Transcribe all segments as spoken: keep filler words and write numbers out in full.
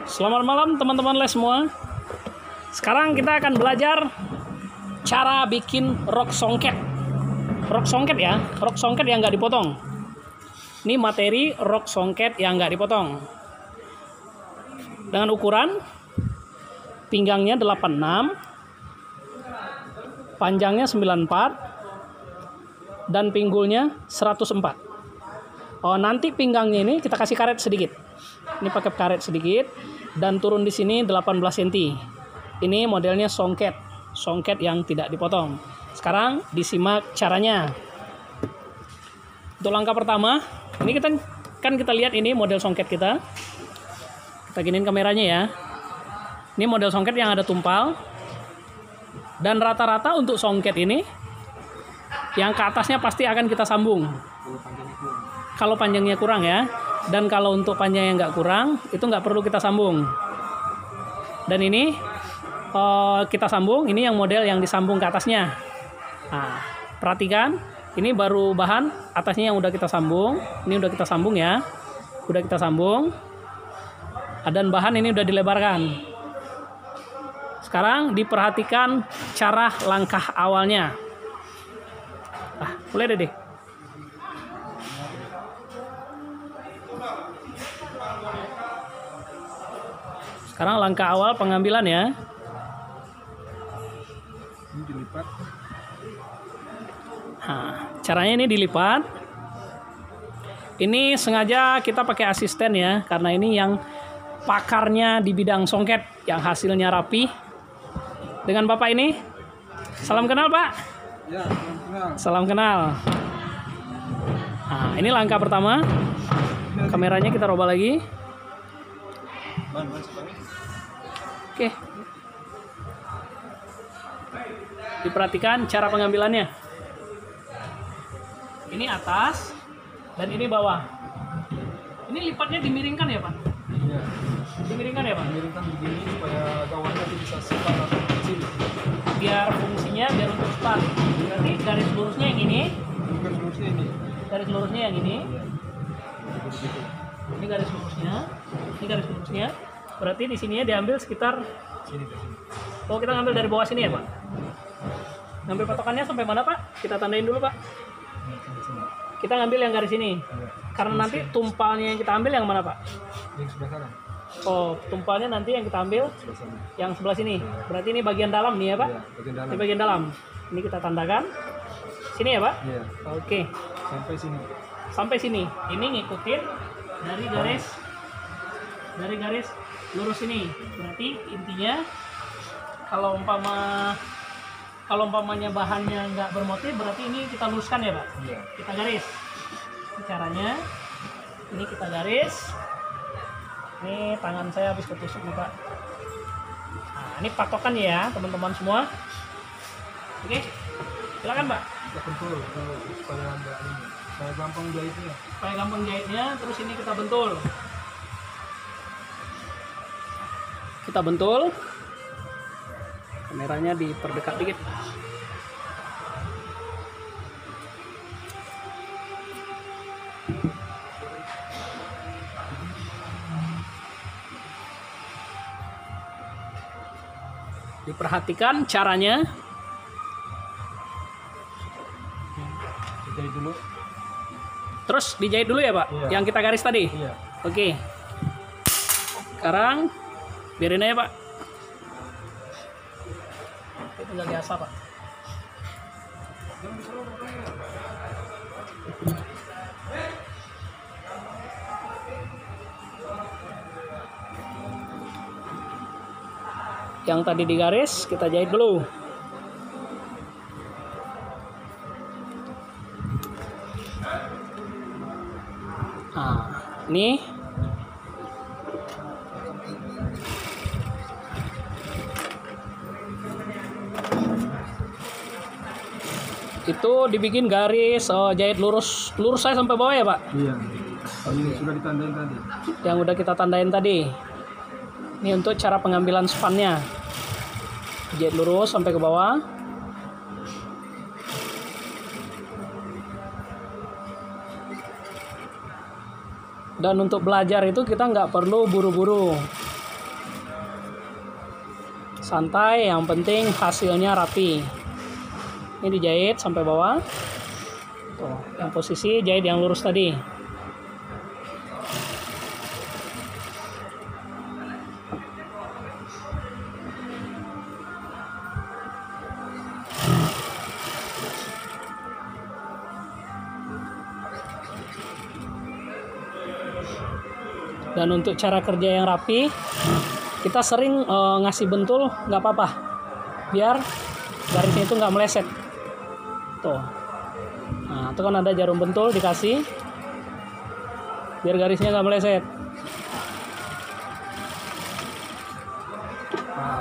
Selamat malam teman-teman les semua. Sekarang kita akan belajar cara bikin rok songket. Rok songket ya, rok songket yang nggak dipotong. Ini materi rok songket yang nggak dipotong. Dengan ukuran pinggangnya delapan puluh enam, panjangnya sembilan puluh empat, dan pinggulnya seratus empat. Oh, nanti pinggangnya ini kita kasih karet sedikit. Ini pakai karet sedikit dan turun di sini delapan belas sentimeter. Ini modelnya songket, songket yang tidak dipotong. Sekarang disimak caranya. Untuk langkah pertama, ini kita kan kita lihat ini model songket kita. Kita giniin kameranya ya. Ini model songket yang ada tumpal. Dan rata-rata untuk songket ini yang ke atasnya pasti akan kita sambung. Kalau panjangnya kurang ya. Dan kalau untuk panjang yang nggak kurang, itu nggak perlu kita sambung. Dan ini uh, kita sambung, ini yang model yang disambung ke atasnya. Nah, perhatikan, ini baru bahan atasnya yang udah kita sambung. Ini udah kita sambung ya, udah kita sambung. Dan bahan ini udah dilebarkan. Sekarang diperhatikan cara langkah awalnya. Ah, mulai deh deh. Sekarang langkah awal pengambilan ya. Ini dilipat. Nah, caranya ini dilipat. Ini sengaja kita pakai asisten ya, karena ini yang pakarnya di bidang songket, yang hasilnya rapi. Dengan Bapak ini, salam kenal Pak. Ya, salam kenal. Salam kenal. Nah, ini langkah pertama. Kameranya kita rubah lagi. Ban, ban, ban. Oke. Diperhatikan cara pengambilannya. Ini atas dan ini bawah. Ini lipatnya dimiringkan ya, Pak? Iya. Dimiringkan ya, Pak? Miringkan begini supaya gawangnya itu bisa sepat atau kecil. Biar fungsinya biar untuk sepat. Berarti garis lurusnya yang ini, Bukan lurusnya ini. garis lurusnya yang ini. Iya. Begitu. Ini garis lurusnya. Ini garis lurusnya. Berarti di sininya diambil sekitar. Sini, ke sini. Oh, kita ngambil dari bawah sini ya, Pak? Ngambil patokannya sampai mana, Pak? Kita tandain dulu, Pak. Ini, ke sini. Kita ngambil yang garis ini. Iya. Karena nanti tumpalnya yang kita ambil yang mana, Pak? Yang sebelah kanan. Oh, tumpalnya nanti yang kita ambil Sebelah sana. yang sebelah sini. Berarti ini bagian dalam nih ya, Pak? Iya, bagian dalam. Ini bagian dalam. Ini kita tandakan. Sini ya, Pak? Iya. Oke. Sampai sini. Sampai sini. Ini ngikutin dari garis dari garis lurus ini. Berarti intinya kalau umpama kalau umpamanya bahannya nggak bermotif, berarti ini kita luruskan ya, Pak? Iya. Kita garis. Ini caranya. Ini kita garis. Ini tangan saya habis ketusuk nih, Pak. Nah, ini patokannya ya, teman-teman semua. Oke. Silakan, Pak. Kita bentul dulu supaya enggak ini. Supaya gampang jahitnya. Supaya gampang jahitnya, terus ini kita bentul. Kita bentul. Kameranya diperdekat dikit. Diperhatikan caranya. Jahit dulu. Terus dijahit dulu ya, Pak? Iya. Yang kita garis tadi? Iya. Oke. Sekarang biarin aja, Pak. Itu tinggal biasa, Pak. Yang tadi digaris kita jahit dulu. Nah, ini itu dibikin garis oh, jahit lurus lurus saya sampai bawah ya, Pak? Iya. Oh, ini sudah ditandain tadi. Yang udah kita tandain tadi. Ini untuk cara pengambilan spannya. Jahit lurus sampai ke bawah. Dan untuk belajar itu kita nggak perlu buru-buru. Santai, yang penting hasilnya rapi. Ini dijahit sampai bawah. Tuh, yang posisi jahit yang lurus tadi. Dan untuk cara kerja yang rapi, kita sering uh, ngasih bentul nggak apa-apa, biar garisnya itu nggak meleset. Tuh, nah itu kan ada jarum bentul dikasih, biar garisnya nggak meleset. Nah.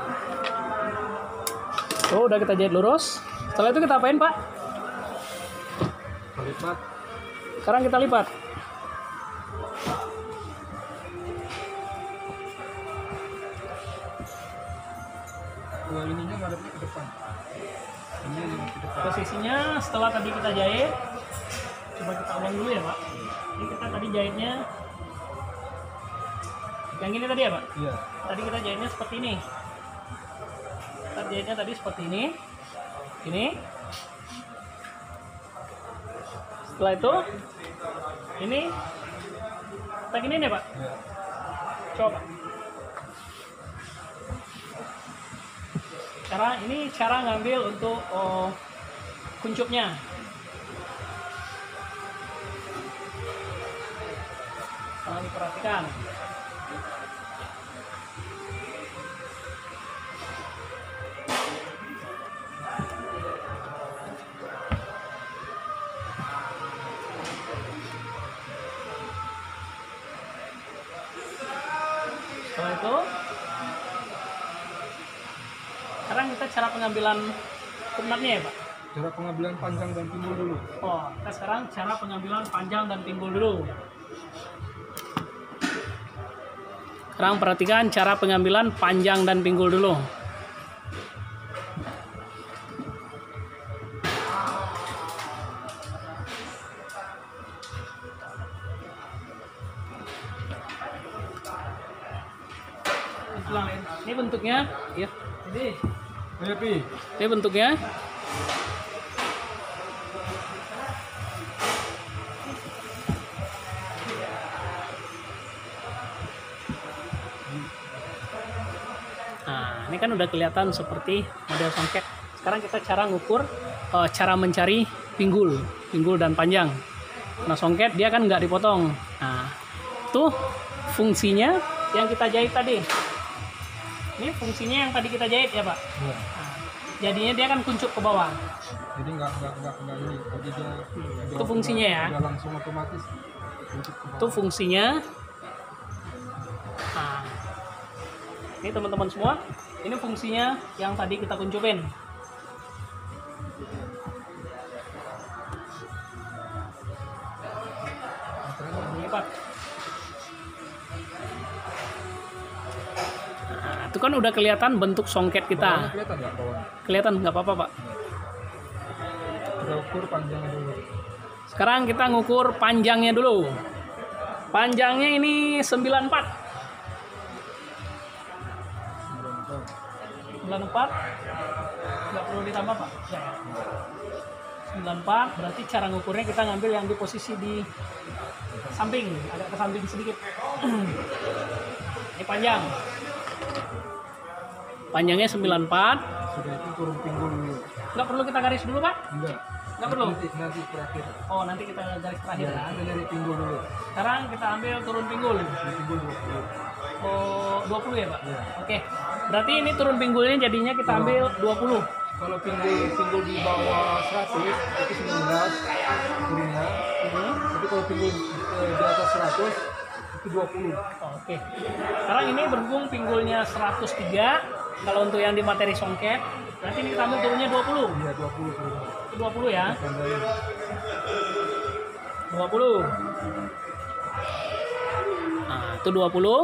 Tuh udah kita jahit lurus. Setelah itu kita apain, Pak? Lipat. Sekarang kita lipat. Dua ininya ngadepnya ke depan. Ini yang ke depan. Posisinya setelah tadi kita jahit, coba kita ulang dulu ya, Pak. Ini kita tadi jahitnya yang ini tadi ya, Pak? Iya. Tadi kita jahitnya seperti ini. Kita jahitnya tadi seperti ini. Ini. Setelah itu ini kita gini nih, Pak. Iya. Coba. Cara ini cara ngambil untuk oh, kuncupnya. Tolong diperhatikan. Setelah itu, sekarang kita cara pengambilan kumnatnya ya, Pak? Cara pengambilan panjang dan pinggul dulu. Oh, kita sekarang cara pengambilan panjang dan pinggul dulu. Sekarang perhatikan cara pengambilan panjang dan pinggul dulu. Ini bentuknya, ya. Jadi, Happy. ini bentuknya. Nah, ini kan udah kelihatan seperti model songket. Sekarang kita cara ngukur, uh, cara mencari pinggul, pinggul dan panjang. Nah, songket dia kan nggak dipotong. Nah, tuh fungsinya yang kita jahit tadi. Ini fungsinya yang tadi kita jahit ya, Pak. Iya. Nah, jadinya dia kan kuncup ke bawah. Jadi nggak nggak nggak nggak ini. Jadi dia. Hmm, itu fungsinya ya. Dia langsung otomatis. Itu fungsinya. Nah, ini teman-teman semua, ini fungsinya yang tadi kita kuncupin. Lipat. Nah, itu kan udah kelihatan bentuk songket kita. Bawahnya kelihatan nggak bawahnya? Kelihatan, nggak apa-apa, Pak. Kita ukur panjangnya dulu. Sekarang kita ngukur panjangnya dulu. Panjangnya ini sembilan puluh empat. sembilan puluh empat. Nggak perlu ditambah, Pak. Ya. sembilan puluh empat berarti cara ngukurnya kita ngambil yang di posisi di samping, agak ke samping sedikit. Ini panjang. Panjangnya sembilan puluh empat. Sudah itu turun pinggul dulu. Nggak perlu kita garis dulu, Pak? Enggak. Nggak perlu? Nanti, nanti terakhir. Oh, nanti kita garis terakhir. Ya, Ya. kita dari pinggul dulu. Sekarang kita ambil turun pinggul. Dari pinggul dua puluh. Oh, dua puluh ya, Pak? Iya. Oke. Berarti ini turun pinggulnya jadinya kita ambil dua puluh. Kalau pinggul pinggul di bawah seratus itu sembilan belas turunnya. Mhm. Tapi kalau pinggul eh, di atas seratus itu dua puluh. Oh, Oke. Sekarang ini berhubung pinggulnya seratus tiga. Kalau untuk yang di materi songket, berarti ini kita ambil turunnya dua puluh. Iya, dua puluh turunnya. Itu dua puluh ya. Tambahin. dua puluh. Nah, itu dua puluh.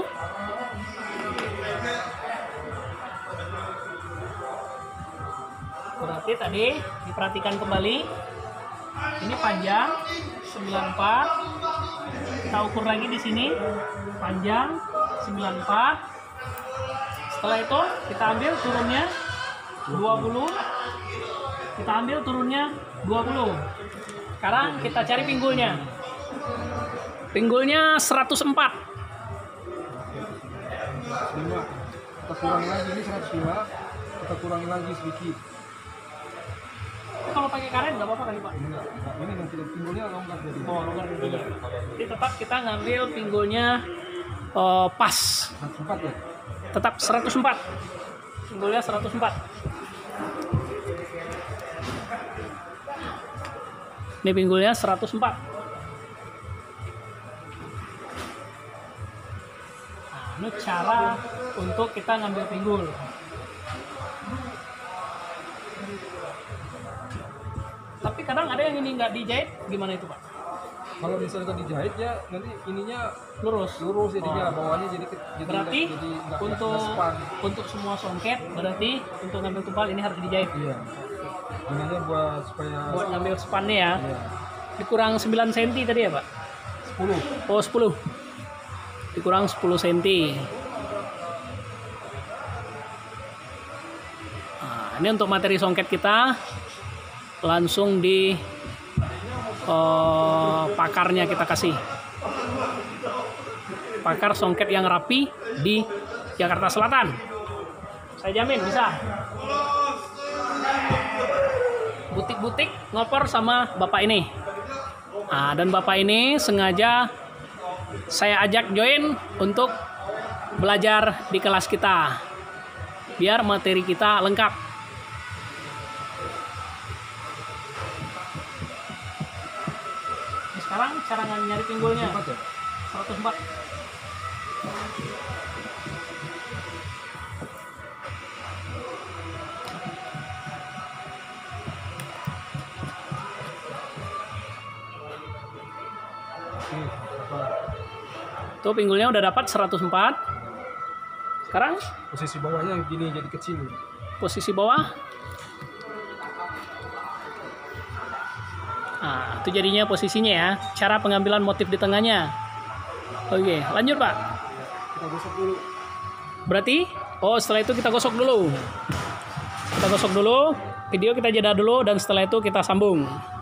Berarti tadi diperhatikan kembali. Ini panjang sembilan puluh empat. Kita ukur lagi di sini. Panjang sembilan puluh empat. Setelah itu kita ambil turunnya dua puluh. Kita ambil turunnya dua puluh. Sekarang kita cari pinggulnya. Pinggulnya seratus empat. lima. Kita kurangi lagi, ini seratus lima. Kita kurangi lagi sedikit. Kalau pakai karet nggak apa-apa kali Pak? Enggak, enggak. Ini nanti pinggulnya longgar jadi. Oh, longgar jadi. Jadi tetap kita ngambil pinggulnya uh, pas. seratus empat ya? Tetap seratus empat. Pinggulnya seratus empat. Ini pinggulnya seratus empat. Nah, ini cara untuk kita ngambil pinggul. Tapi kadang ada yang ini nggak dijahit, gimana itu Pak? Kalau misalnya dijahit ya nanti ininya Lurus. lurus jadinya, Oh. bawahnya jadi ke- jadi Berarti nggak- jadi nggak- untuk nggak span. untuk semua songket berarti untuk ngambil tumpal ini harus dijahit. Iya. Gunanya buat supaya Buat ngambil spannya ya. iya. Dikurang sembilan sentimeter tadi ya Pak? sepuluh. Oh sepuluh. Dikurang sepuluh sentimeter. Nah, ini untuk materi songket kita langsung di uh, pakarnya kita kasih. Pakar songket yang rapi di Jakarta Selatan. Saya jamin bisa. Butik-butik ngoper sama bapak ini. Nah, dan bapak ini sengaja saya ajak join untuk belajar di kelas kita. Biar materi kita lengkap. Sekarang cara nyari pinggulnya Empat ya? seratus empat. Oke, apa? Tuh pinggulnya udah dapat seratus empat. Sekarang Posisi bawahnya gini jadi kecil. posisi bawah. Nah, itu jadinya posisinya ya. Cara pengambilan motif di tengahnya. Oke, lanjut Pak. Kita gosok dulu. Berarti, oh setelah itu kita gosok dulu. Kita gosok dulu, video kita jeda dulu dan setelah itu kita sambung.